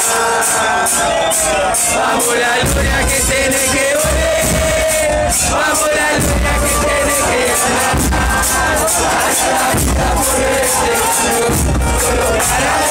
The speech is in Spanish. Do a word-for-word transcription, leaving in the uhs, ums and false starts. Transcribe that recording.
Vamos la luna que tiene que volar. Vamos la luna que tiene que volar. Hasta la vida por este mundo.